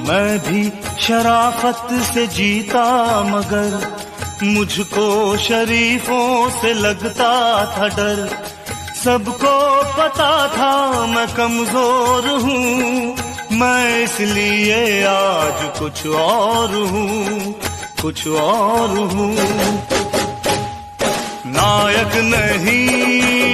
मैं भी शराफत से जीता मगर मुझको शरीफों से लगता था डर। सबको पता था मैं कमजोर हूँ, मैं इसलिए आज कुछ और हूँ, कुछ और हूँ। नायक नहीं